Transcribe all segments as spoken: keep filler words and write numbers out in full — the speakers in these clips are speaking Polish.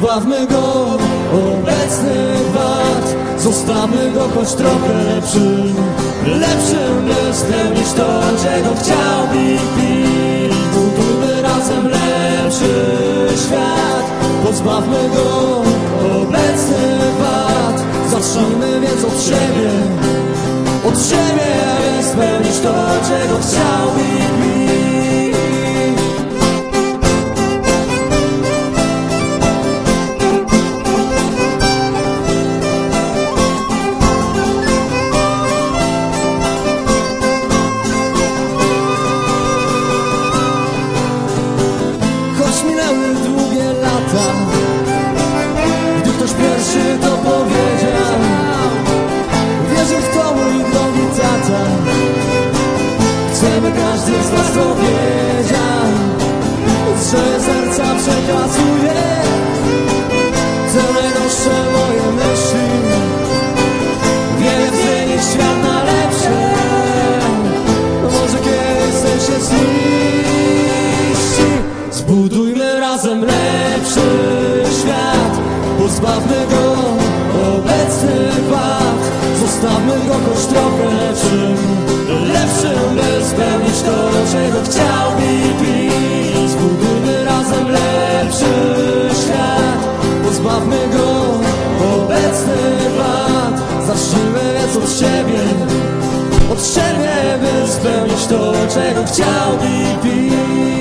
pozbawmy go obecnych wad, zostawmy go choć trochę lepszym, lepszym, by spełnić to, czego chciał Big Pete. Budujmy razem lepszy świat, pozbawmy go obecnych wad, zacznijmy więc od siebie, od siebie, by spełnić to, czego chciał Big Pete. Minęły długie lata, gdy ktoś pierwszy to powiedział. Wierzę w to, mój drogi tata, chcemy, każdy z nas to wiedział, że serca przekazuje te najdroższe moje myśli. Wiele zmienić świat na lepsze, może kiedyś sen się ziści. Zbudujmy razem lepszy świat, pozbawmy go obecnych wad, zostawmy go choć trochę lepszym, lepszym, by spełnić to, czego chciał Big Pete. Zbudujmy razem lepszy świat, pozbawmy go obecnych wad, zacznijmy więc od siebie, od siebie, by spełnić to, czego chciał Big Pete.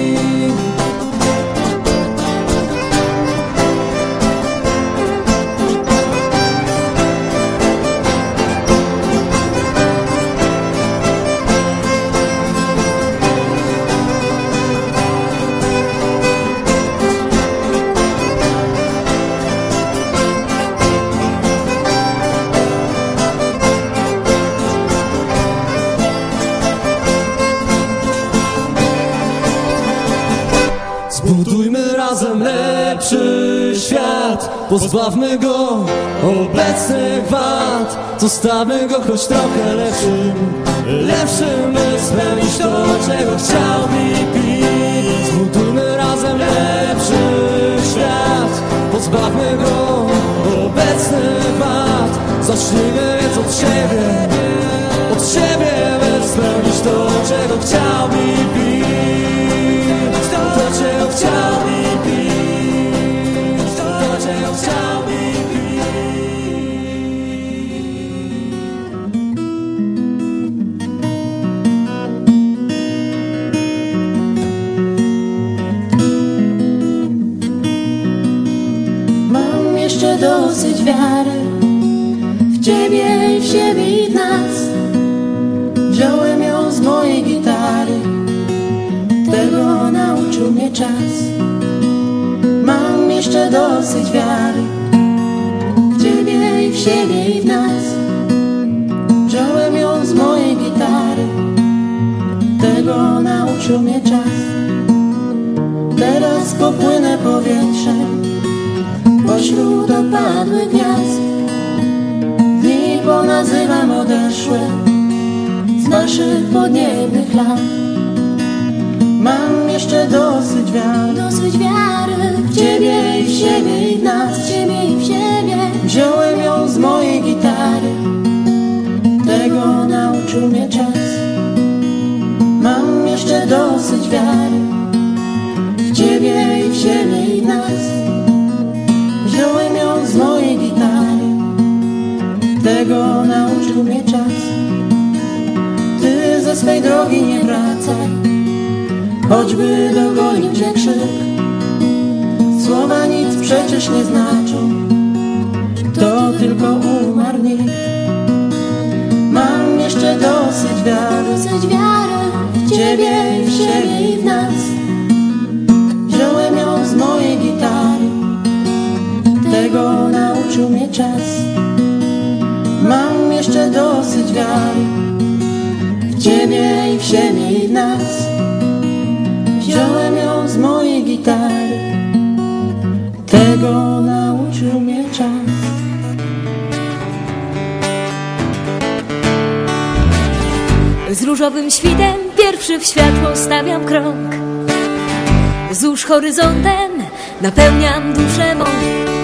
Zbudujmy razem lepszy świat, pozbawmy go obecnych wad, zostawmy go choć trochę lepszym, lepszym, by spełnić to, czego chciał Big Pete. Zbudujmy razem lepszy świat, pozbawmy go obecnych wad, zacznijmy więc od siebie, od siebie, by spełnić to, czego chciał Big Pete. To, czego chciał Big Pete, to, czego chciał Big Pete. Mam jeszcze dosyć wiary w Ciebie i w siebie i w nas. Wziąłem ją z mojej gitary, tego nauczył mnie czas. Mam jeszcze dosyć wiary w Ciebie i w siebie i w nas. Wziąłem ją z mojej gitary, tego nauczył mnie czas. Teraz popłynę powietrzem pośród opadłych gwiazd. Dni ponazywam odeszłe z naszych podniebnych lat. Mam jeszcze dosyć wiary, dosyć wiary w Ciebie i w siebie i w nas, w Ciebie i w siebie. Wziąłem ją z mojej gitary, tego nauczył mnie czas. Mam jeszcze dosyć wiary w Ciebie i w siebie i w nas. Wziąłem ją z mojej gitary, tego nauczył mnie czas. Ty ze swej drogi nie wracaj, choćby dogonił cię krzyk. Słowa nic przecież nie znaczą, to tylko umarł nikt. Mam jeszcze dosyć wiary, dosyć wiary w Ciebie i w siebie i w nas. Wziąłem ją z mojej gitary, tego nauczył mnie czas. Mam jeszcze dosyć wiary w Ciebie i w siebie i w nas. Wziąłem ją z mojej gitary, tego nauczył mnie czas. Z różowym świtem pierwszy w światło stawiam krok. Wzdłuż horyzontem napełniam duszę mą.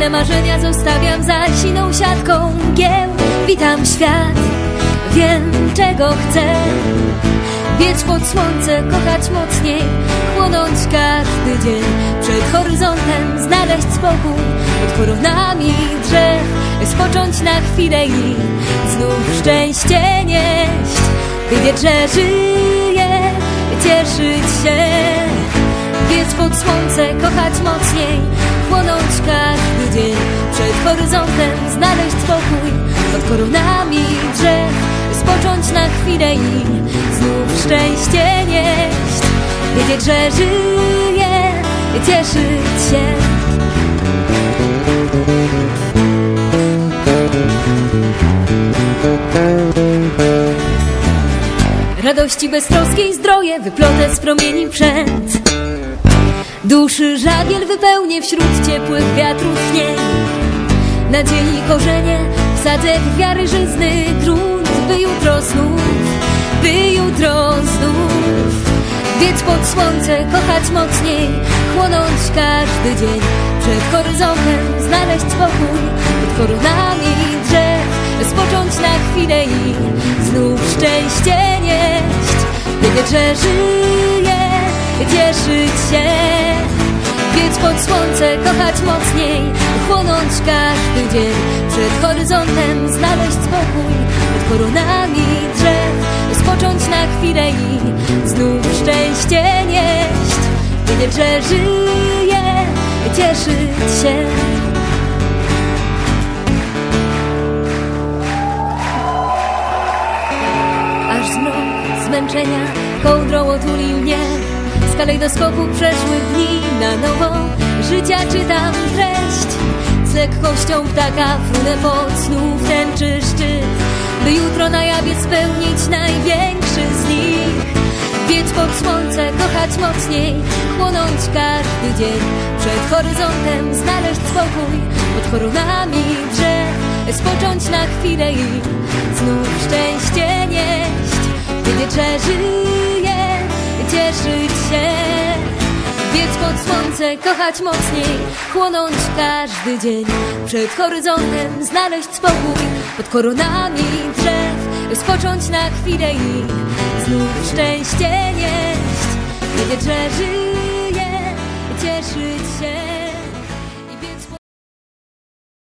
Inne marzenia zostawiam za siną siatką mgieł. Witam świat, wiem czego chcę. Biec pod słońce, kochać mocniej, chłonąć każdy dzień. Przed horyzontem znaleźć spokój, pod koronami drzew spocząć na chwilę i znów szczęście nieść. Wiedzieć, że żyję, cieszyć się. Biec pod słońce, kochać mocniej, chłonąć każdy dzień. Przed horyzontem znaleźć spokój, pod koronami drzew spocząć na chwilę i znów szczęście nieść. Wiedzieć, że żyję, cieszyć się. Radości beztroskiej zdroje wyplotę z promieni przęd. Duszy żagiel wypełnię wśród ciepłych wiatrów śnieg. Nadziei korzenie wsadzę w wiary żyzny grunt, by jutro znów, by jutro znów biec pod słońce, kochać mocniej, chłonąć każdy dzień. Przed horyzontem znaleźć spokój, pod koronami drzew spocząć na chwilę i znów szczęście nieść. Wiedzieć, że żyję, cieszyć się. Biec pod słońce, kochać mocniej, chłonąć każdy dzień. Przed horyzontem znaleźć spokój, pod koronami drzew spocząć na chwilę i znów szczęście nieść. Wiedzieć, że żyję, cieszyć się. Aż zmrok zmęczenia kołdrą otulił mnie. Z kalejdoskopu przeszłych dni na nowo życia czytam treść. Z lekkością ptaka frunę pod znów tęczy szczyt, by jutro na jawie spełnić największy z nich. Biec pod słońce, kochać mocniej, chłonąć każdy dzień. Przed horyzontem znaleźć spokój, pod koronami drzew spocząć na chwilę i znów szczęście nieść. Wiedzieć, że żyję, cieszyć się. Biec pod słońce, kochać mocniej, chłonąć każdy dzień. Przed horyzontem znaleźć spokój, pod koronami drzew spocząć na chwilę i znów szczęście nieść. Wiedzieć, że żyję, cieszyć